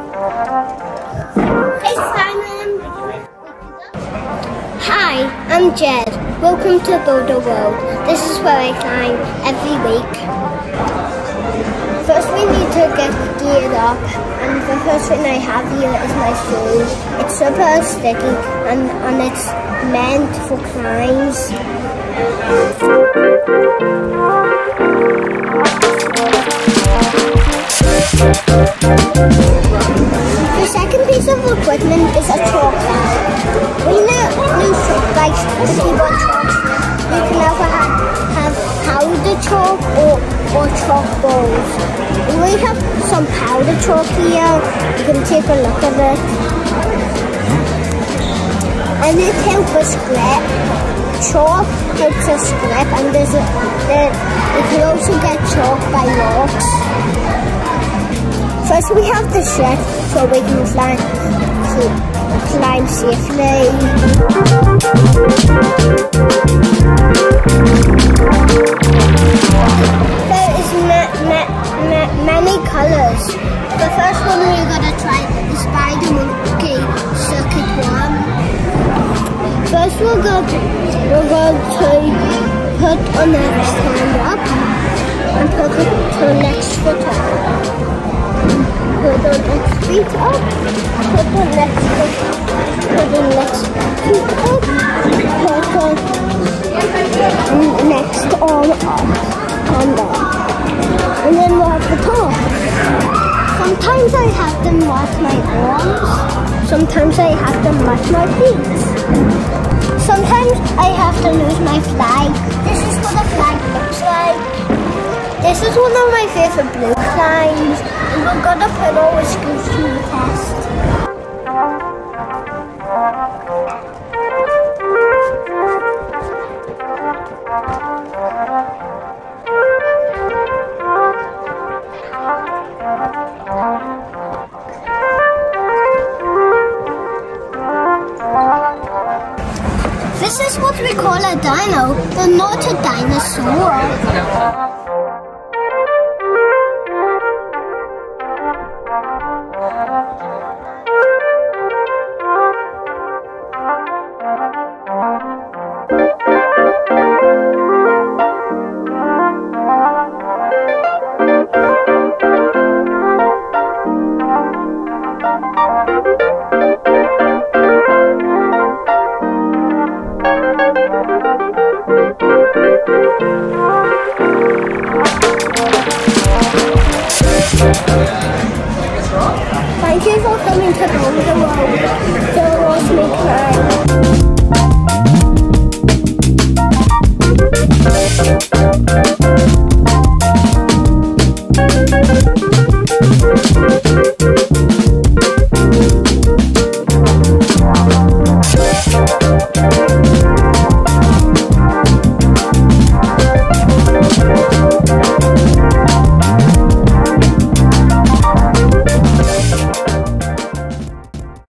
Hey Simon! Hi, I'm Jed. Welcome to Boulderworld. This is where I climb every week. First we need to get geared up, and the first thing I have here is my shoes. It's super sticky and it's meant for climbs. The second piece of equipment is a chalk. When you use chalk, like the keyboard chalk, you can either have powder chalk or chalk balls. We have some powder chalk here. You can take a look at it. And it helps us grip. Chalk helps us grip, and you can also get chalk by rocks. First we have the shift so we can climb safely. There is many colours. The first one we're going to try is Spider Monkey Circuit 1. First we're going to put our next hand up and put our next foot up. Put our next feet up, put our next foot, put our next feet up, put our next arm up, and then we'll have the top. Sometimes I have to mark my arms, sometimes I have to mark my feet. Sometimes I have to lose my flag. This is what a flag looks like. This is one of my favourite blue climbs, and we're gonna put all our skills to the test. This is what we call a dino, but not a dinosaur. Thank you for coming to Boulderworld to watch me climb.